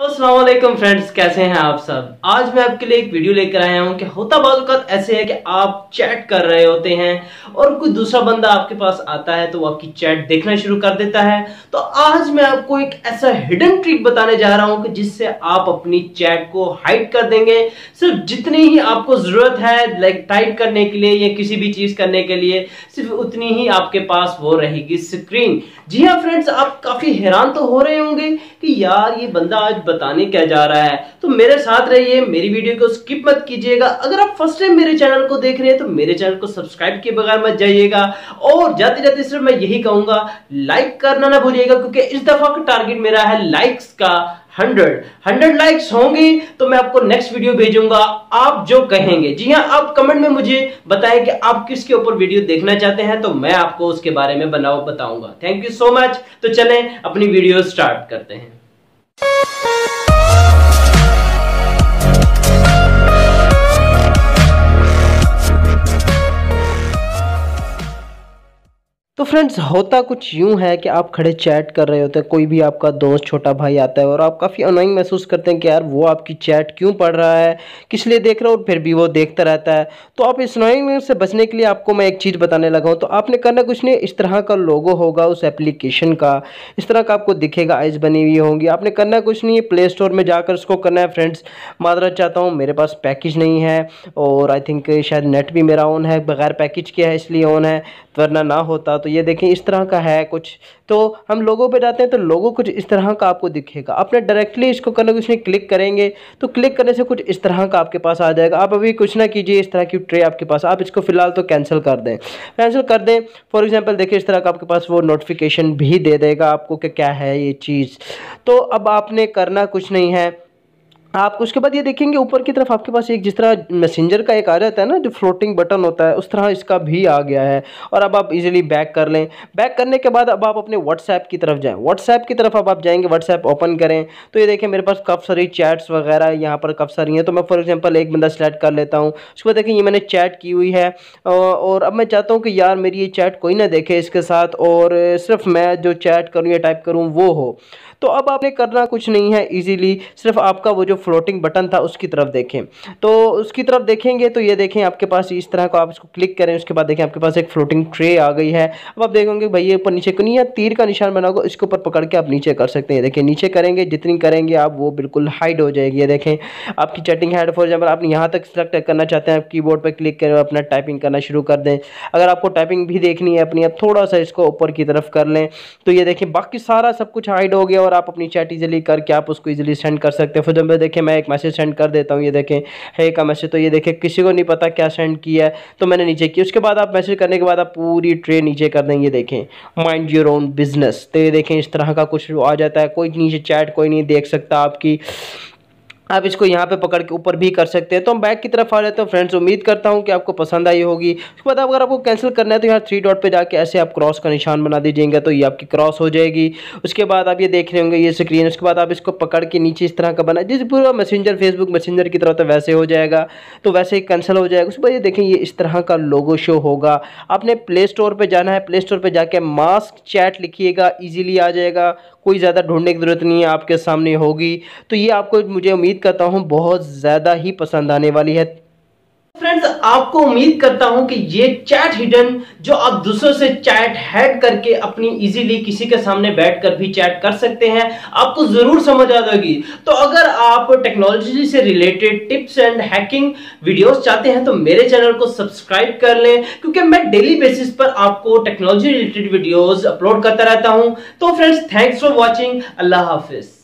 अस्सलाम वालेकुम फ्रेंड्स, कैसे हैं आप सब। आज मैं आपके लिए एक वीडियो लेकर आया हूं कि होता बाज़ औक़ात ऐसे है कि आप चैट कर रहे होते हैं और कोई दूसरा बंदा आपके पास आता है तो वो आपकी चैट देखना शुरू कर देता है। तो आज मैं आपको एक ऐसा हिडन ट्रिक बताने जा रहा हूं कि जिससे आप अपनी चैट को हाइड कर देंगे। सिर्फ जितनी ही आपको जरूरत है लाइक टाइप करने के लिए या किसी भी चीज करने के लिए, सिर्फ उतनी ही आपके पास वो रहेगी स्क्रीन। जी हाँ फ्रेंड्स, आप काफी हैरान तो हो रहे होंगे कि यार ये बंदा आज बताने क्या जा रहा है। तो मेरे साथ रहिए, मेरी वीडियो को स्किप मत कीजिएगा। अगर आप फर्स्ट टाइम मेरे चैनल को देख रहे हैं तो मेरे चैनल को सब्सक्राइब किए बगैर मत जाइएगा। और जाते जाते सिर्फ मैं यही कहूंगा, लाइक करना ना भूलिएगा, क्योंकि इस दफा का टारगेट मेरा है लाइक्स का 100 लाइक्स होंगे तो मैं आपको नेक्स्ट वीडियो भेजूंगा आप जो कहेंगे। जी हाँ, आप कमेंट में मुझे बताएं कि आप किसके ऊपर वीडियो देखना चाहते हैं, तो मैं आपको उसके बारे में बताऊंगा। Thank you so much. तो चलें अपनी वीडियो स्टार्ट करते हैं। तो फ्रेंड्स, होता कुछ यूं है कि आप खड़े चैट कर रहे होते हैं, कोई भी आपका दोस्त छोटा भाई आता है और आप काफ़ी अनोइंग महसूस करते हैं कि यार वो आपकी चैट क्यों पढ़ रहा है, किस लिए देख रहा है, और फिर भी वो देखता रहता है। तो आप इस अनोइंग से बचने के लिए आपको मैं एक चीज़ बताने लगा हूँ। तो आपने करना कुछ नहीं, इस तरह का लोगो होगा उस एप्लीकेशन का, इस तरह का आपको दिखेगा, आइज बनी हुई होंगी। आपने करना कुछ नहीं है, प्ले स्टोर में जाकर उसको करना है। फ्रेंड्स माजरत चाहता हूँ, मेरे पास पैकेज नहीं है और आई थिंक शायद नेट भी मेरा ऑन है, बगैर पैकेज के है इसलिए ऑन है, वरना ना होता। तो ये देखें इस तरह का है कुछ। तो हम लोगों पे जाते हैं तो लोगो कुछ इस तरह का आपको दिखेगा। आपने डायरेक्टली इसको करना कुछ नहीं, क्लिक करेंगे तो क्लिक करने से कुछ इस तरह का आपके पास आ जाएगा। आप अभी कुछ ना कीजिए, इस तरह की ट्रे आपके पास, आप इसको फिलहाल तो कैंसिल कर दें, फॉर एग्जांपल देखिए इस तरह का आपके पास वो नोटिफिकेशन भी दे देगा आपको कि क्या है ये चीज़। तो अब आपने करना कुछ नहीं है, आप उसके बाद ये देखेंगे ऊपर की तरफ आपके पास एक, जिस तरह मैसेंजर का एक आ जाता है ना जो फ्लोटिंग बटन होता है, उस तरह इसका भी आ गया है। और अब आप इजीली बैक कर लें। बैक करने के बाद अब आप अपने व्हाट्सएप की तरफ जाएं। व्हाट्सएप की तरफ अब आप जाएंगे, व्हाट्सएप ओपन करें तो ये देखें मेरे पास काफ़ी सारी चैट्स वगैरह यहाँ पर काफ़ी सारी हैं। तो मैं फॉर एग्जाम्पल एक बंदा सेलेक्ट कर लेता हूँ। उसके बाद देखें ये मैंने चैट की हुई है और अब मैं चाहता हूँ कि यार मेरी ये चैट कोई ना देखे इसके साथ, और सिर्फ मैं जो चैट करूँ या टाइप करूँ वो हो। तो अब आपने करना कुछ नहीं है, इजीली सिर्फ आपका वो जो फ्लोटिंग बटन था उसकी तरफ देखें। तो उसकी तरफ देखेंगे तो ये देखें आपके पास इस तरह का, आप इसको क्लिक करें, उसके बाद देखें आपके पास एक फ्लोटिंग ट्रे आ गई है। अब आप देखेंगे भाई ये ऊपर नीचे को नहीं है, तीर का निशान बना होगा, इसके ऊपर पकड़ के आप नीचे कर सकते हैं। देखिए नीचे करेंगे, जितनी करेंगे आप वो बिल्कुल हाइड हो जाएगी। ये देखें आपकी चैटिंग हाइड। फॉर एग्जाम्पल आप यहाँ तक सेलेक्ट करना चाहते हैं, आप कीबोर्ड पर क्लिक करें, अपना टाइपिंग करना शुरू कर दें। अगर आपको टाइपिंग भी देखनी है अपनी, आप थोड़ा सा इसको ऊपर की तरफ कर लें तो ये देखें बाकी सारा सब कुछ हाइड हो गया और आप अपनी चैट इजीली करके आप उसको इजीली सेंड कर सकते हैं। फिर जब देखें मैं एक मैसेज सेंड कर देता हूँ, ये देखें है का मैसेज, तो ये देखें किसी को नहीं पता क्या सेंड किया है, तो मैंने नीचे किया। उसके बाद आप मैसेज करने के बाद आप पूरी ट्रे नीचे कर देंगे, देखें माइंड योर ओन बिजनेस। तो ये देखें इस तरह का कुछ आ जाता है, कोई नीचे चैट कोई नहीं देख सकता आपकी। आप इसको यहाँ पे पकड़ के ऊपर भी कर सकते हैं। तो हम बैक की तरफ आ जाते हैं। फ्रेंड्स उम्मीद करता हूँ कि आपको पसंद आई होगी। उसके बाद अगर आपको कैंसिल करना है तो यहाँ 3 डॉट पे जाके ऐसे आप क्रॉस का निशान बना दीजिएगा, तो ये आपकी क्रॉस हो जाएगी। उसके बाद आप ये देख रहे होंगे ये स्क्रीन, उसके बाद आप इसको पकड़ के नीचे इस तरह का बना, जिस पूरा मैसेंजर फेसबुक मैसेंजर की तरह तो वैसे हो जाएगा, तो वैसे ही कैंसिल हो जाएगा। उसके बाद ये देखें ये इस तरह का लोगो शो होगा। आपने प्ले स्टोर पर जाना है, प्ले स्टोर पर जाके मास्क चैट लिखिएगा, ईजिली आ जाएगा, कोई ज़्यादा ढूंढने की ज़रूरत नहीं है, आपके सामने होगी। तो ये आपको मुझे उम्मीद करता हूँ बहुत ज़्यादा ही पसंद आने वाली है। फ्रेंड्स आपको उम्मीद करता हूं कि ये चैट हिडन जो आप दूसरों से चैट हैड करके अपनी इजीली किसी के सामने बैठकर भी चैट कर सकते हैं, आपको जरूर समझ आ जाएगी। तो अगर आप टेक्नोलॉजी से related tips and hacking videos चाहते हैं तो मेरे चैनल को सब्सक्राइब कर लें, क्योंकि मैं डेली बेसिस पर आपको टेक्नोलॉजी रिलेटेड वीडियोस अपलोड करता रहता हूं। तो फ्रेंड्स थैंक्स फॉर वॉचिंग, अल्लाह हाफिज।